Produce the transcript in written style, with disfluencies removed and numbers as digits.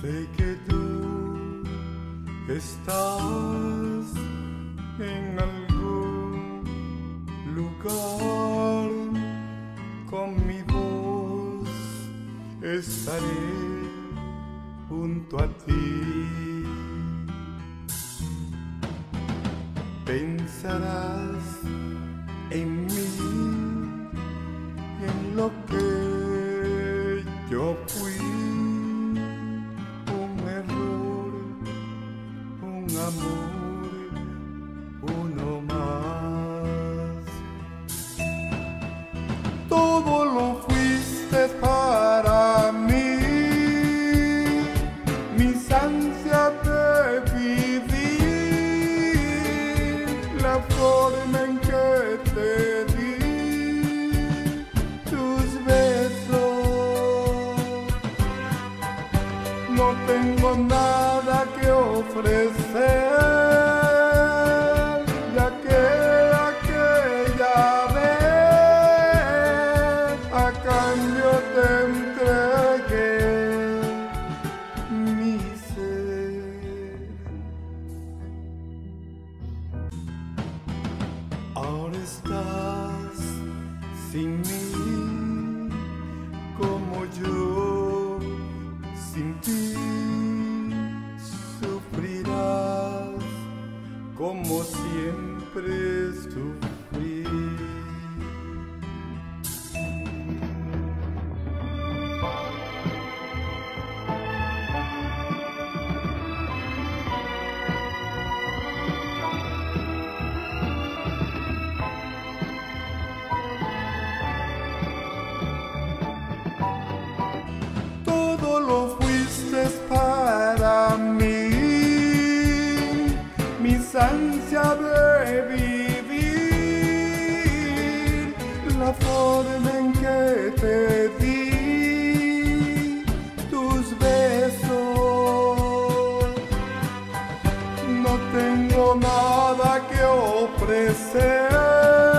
Sé que tú estás en algún lugar, con mi voz estaré junto a ti. Pensarás en mí y en lo que yo fui. Amor, uno más. Todo lo fuiste para mí, mis ansias de vivir, la forma en que te di tus besos. No tengo nada que ofrecer, ya que aquella vez a cambio te entregué mi ser. Ahora estás sin mí, como yo sin ti. Sufrirás como siempre sufrí. Todo lo fuiste para mí, mis ansias de vivir, la forma en que te di tus besos. No tengo nada que ofrecer,